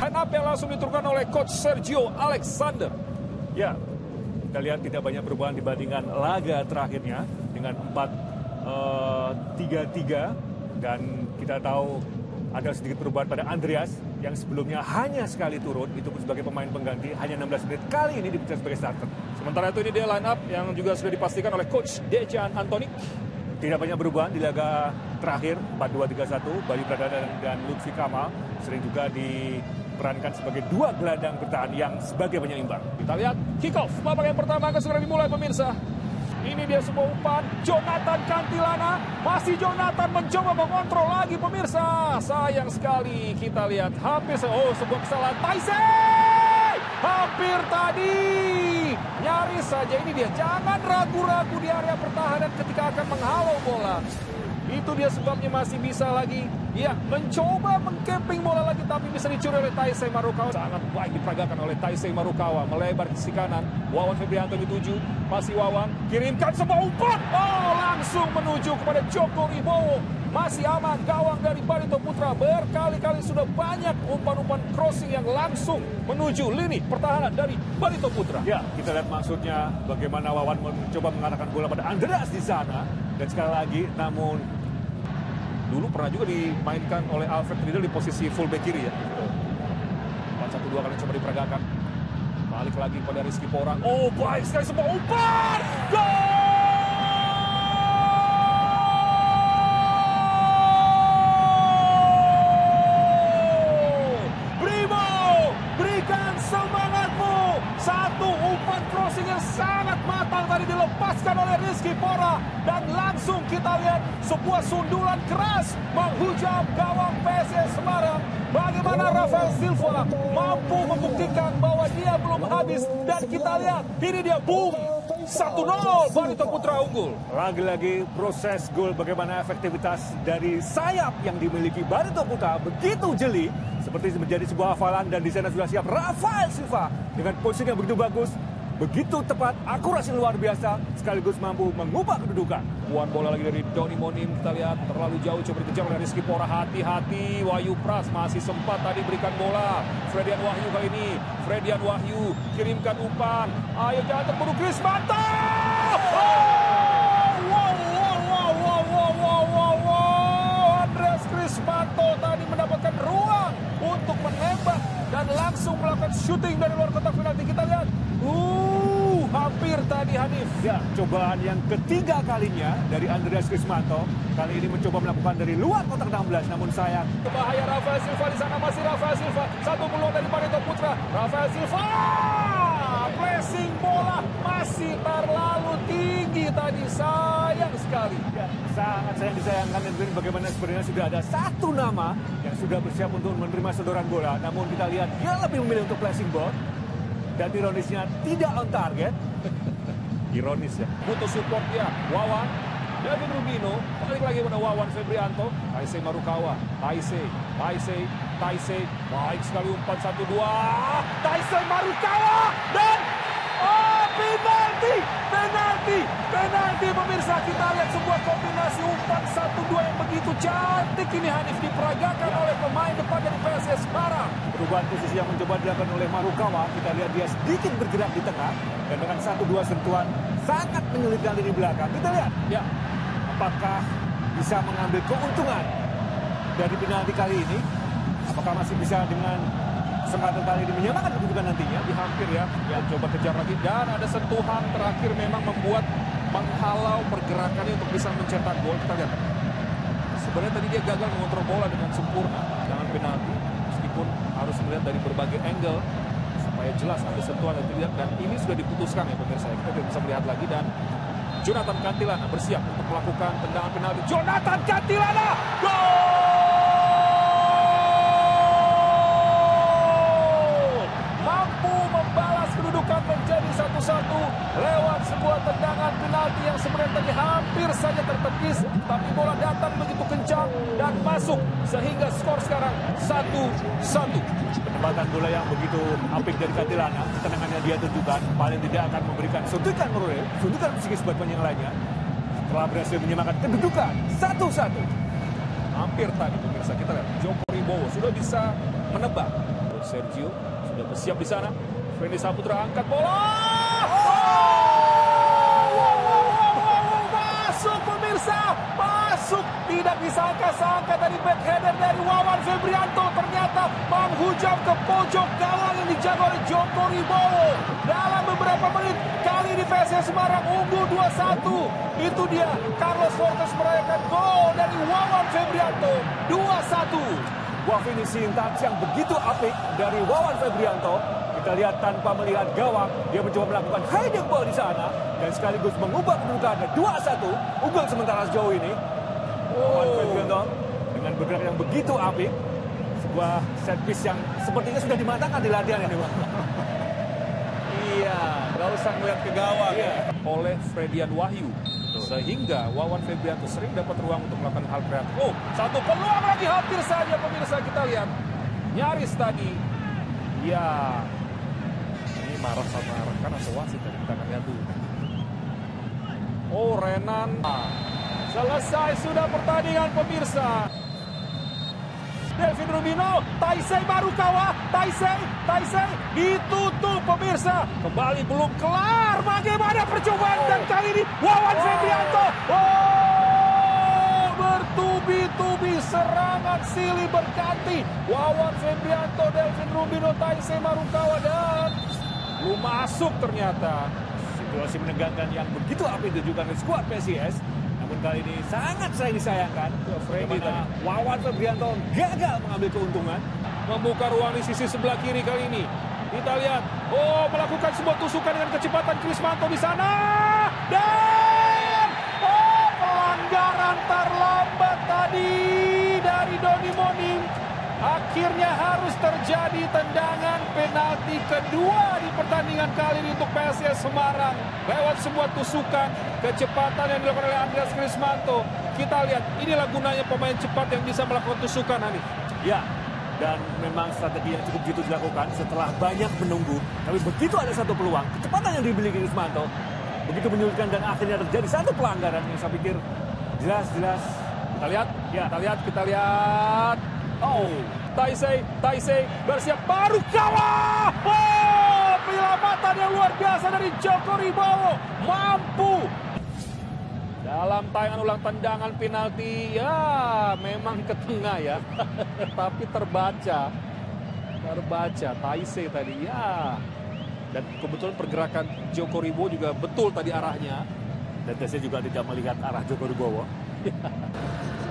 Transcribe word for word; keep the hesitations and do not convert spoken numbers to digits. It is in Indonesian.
line up yang langsung diturunkan oleh Coach Sergio Alexander. Ya, kita lihat tidak banyak perubahan dibandingkan laga terakhirnya dengan empat tiga tiga. Dan kita tahu ada sedikit perubahan pada Andreas yang sebelumnya hanya sekali turun, itu pun sebagai pemain pengganti, hanya enam belas menit, kali ini dipecat sebagai starter. Sementara itu ini dia line up yang juga sudah dipastikan oleh Coach Dejan Antoni. Tidak banyak perubahan di laga terakhir, empat dua tiga satu, Bayu Pradana dan, dan Lutfi Kamal sering juga diperankan sebagai dua gelandang bertahan yang sebagai penyeimbang. Kita lihat kick off, babak yang pertama akan segera dimulai pemirsa. Ini dia sebuah umpan, Jonathan Cantilana, masih Jonathan mencoba mengontrol lagi pemirsa. Sayang sekali kita lihat hampir, oh sebuah kesalahan Taisei, hampir tadi. Nyaris saja ini dia, jangan ragu-ragu di area pertahanan ketika akan menghalau bola. Itu dia sebabnya masih bisa lagi, ya mencoba mengcamping bola lagi tapi bisa dicuri oleh Taisei Marukawa. Sangat baik diperagakan oleh Taisei Marukawa, melebar ke sisi kanan. Wawan Febrianto dituju, masih Wawan, kirimkan sebuah umpan. Oh, langsung menuju kepada Joko Wibowo. Masih aman gawang dari Barito Putra. Berkali-kali sudah banyak umpan-umpan crossing yang langsung menuju lini pertahanan dari Barito Putra. Ya, kita lihat maksudnya bagaimana Wawan mencoba mengarahkan bola pada Andreas di sana. Dan sekali lagi, namun dulu pernah juga dimainkan oleh Alfred Riedel di posisi fullback kiri ya. empat satu dua kali coba diperagakan. Balik lagi pada Rizky Porang. Oh, baik sekali sebuah umpan. Gol! Semangatmu, satu umpan crossing yang sangat matang tadi dilepaskan oleh Rizky Pora dan langsung kita lihat sebuah sundulan keras menghujam gawang P S S Semarang. Bagaimana Rafael Silva mampu membuktikan bahwa dia belum habis dan kita lihat ini dia boom satu nol Barito Putra unggul. Lagi-lagi proses gol, bagaimana efektivitas dari sayap yang dimiliki Barito Putra begitu jeli. Seperti menjadi sebuah hafalan dan di sana sudah siap Rafael Silva dengan posisi yang begitu bagus, begitu tepat, akurasi luar biasa, sekaligus mampu mengubah kedudukan. Puan bola lagi dari Doni Monim, kita lihat terlalu jauh coba dikejar oleh Rizky Pora. Hati-hati, Wahyu Pras masih sempat tadi berikan bola. Fredian Wahyu kali ini, Fredian Wahyu kirimkan umpan. Ayo jangan terburu Krismanto. Oh! Wow, wow, wow, wow, wow, wow, wow, wow. Andreas Krismanto tadi mendapatkan ruang untuk menembak dan langsung melakukan shooting dari luar kotak penalti. Kita lihat, uh, hampir tadi Hanif. Ya, cobaan yang ketiga kalinya dari Andreas Krismanto. Kali ini mencoba melakukan dari luar kotak enam belas, namun sayang. Bahaya Rafael Silva di sana, masih Rafael Silva. Satu peluang dari Barito Putra. Rafael Silva, pressing bola masih terlalu tinggi tadi, sayang sekali. Ya, sangat sayang disayangkan dan bagaimana sebenarnya sudah ada satu nama yang sudah bersiap untuk menerima sodoran bola. Namun kita lihat dia lebih memilih untuk placing ball. Dan ironisnya tidak on target. Ironis ya. Butuh support ya. Wawan, David Rubino, balik lagi pada Wawan Febrianto. Taisei Marukawa, Taisei, Taisei, Taisei. Baik sekali umpan satu dua. Taisei Marukawa dan oh, penalti, penalti, penalti pemirsa. Kita lihat sebuah kombinasi umpan satu dua yang begitu cantik ini Hanif diperagakan ya oleh pemain depan dari P S S Semarang. Perubahan posisi yang mencoba dilakukan oleh Marukawa, kita lihat dia sedikit bergerak di tengah dan dengan satu dua sentuhan sangat menyulitkan lini belakang. Kita lihat, ya, apakah bisa mengambil keuntungan dari penalti kali ini? Apakah masih bisa dengan kesempatan kali ini menyamakan kedudukan nantinya? Di hampir ya, ya coba kejar lagi dan ada sentuhan terakhir memang membuat menghalau pergerakannya untuk bisa mencetak gol. Kita lihat, sebenarnya tadi dia gagal mengontrol bola dengan sempurna, jangan penalti. Meskipun harus melihat dari berbagai angle supaya jelas ada sentuhan dan tidak, dan ini sudah diputuskan ya pemirsa. Kita tidak bisa melihat lagi dan Jonathan Cantilana bersiap untuk melakukan tendangan penalti. Jonathan Cantilana, gol! Mampu membalas kedudukan menjadi satu satu lewat sebuah tendangan penalti yang sebenarnya tadi hampir saja tertepis, tapi bola datang begitu kencang dan masuk sehingga skor sekarang satu satu. Penempatan bola yang begitu apik dari Cantilana, ketenangannya dia tentukan, paling tidak akan memberikan suntikan moral, suntikan psikis buat pemain yang lainnya. Setelah berhasil menyamakan kedudukan satu satu. Hampir tadi pemirsa kita lihat Joko Wibowo sudah bisa menebak Sergio sudah bersiap di sana. Fendi Saputra angkat bola. Oh! Masuk pemirsa, masuk. Tidak disangka-sangka dari backheader dari Wawan Febrianto. Ternyata menghujam ke pojok gawang yang dijaga oleh Joko Ribowo. Dalam beberapa menit, kali ini P S S Semarang unggul dua satu. Itu dia, Carlos Fortes merayakan gol dari Wawan Febrianto. dua satu. Wah, finishing touch yang begitu apik dari Wawan Febrianto. Kita lihat tanpa melihat gawang, dia mencoba melakukan heading ball di sana dan sekaligus mengubah kedudukannya dua satu. Unggul sementara sejauh ini. Wawan Febrianto dengan bergerak yang begitu apik. Sebuah set piece yang sepertinya sudah dimatangkan di latihan ini, Bang. Iya, nggak usah melihat ke gawang ya. Oleh Fredian Wahyu. Sehingga Wawan Febrianto sering dapat ruang untuk melakukan hal kreatif. Oh, satu peluang lagi hampir saja pemirsa, kita lihat. Nyaris tadi. Ya, ini marah sama rekan atau wasit tadi, kita akan lihat dulu. Oh, Renan. Selesai sudah pertandingan pemirsa. Delvin Rubino, Taisei Marukawa, Taisei, Taisei, ditutup pemirsa. Kembali belum kelar, bagaimana percobaan dan kali ini Wawan Febrianto. Oh, bertubi-tubi serangan silih berganti. Wawan Febrianto, Delvin Rubino, Taisei Marukawa dan belum masuk ternyata. Situasi menegangkan yang begitu apik ditujukan oleh skuad P S I S. Namun kali ini sangat sayang disayangkan. Bagaimana Wawan Febrianto gagal mengambil keuntungan. Membuka ruang di sisi sebelah kiri kali ini. Kita lihat. Oh, melakukan sebuah tusukan dengan kecepatan Krismanto di sana. Dan oh, pelanggaran terlambat tadi dari Doni Monim. Akhirnya harus terjadi tendangan penalti kedua di pertandingan kali ini untuk P S I S Semarang. Lewat sebuah tusukan, kecepatan yang dilakukan oleh Andreas Krismanto. Kita lihat, inilah gunanya pemain cepat yang bisa melakukan tusukan, Hanif. Ya, dan memang strategi yang cukup gitu dilakukan setelah banyak menunggu. Tapi begitu ada satu peluang, kecepatan yang dimiliki Krismanto begitu menyulitkan dan akhirnya terjadi satu pelanggaran yang saya pikir jelas-jelas. Kita lihat, ya, kita lihat, kita lihat. Oh, Taisei, Taisei bersiap, Marukawa. Oh, penyelamatan yang luar biasa dari Joko Ribowo. Mampu. Dalam tayangan ulang tendangan penalti, ya memang ke tengah ya. Tapi terbaca. Terbaca, Taisei tadi, ya. Dan kebetulan pergerakan Joko Ribowo juga betul tadi arahnya. Dan saya juga tidak melihat arah Joko Ribowo.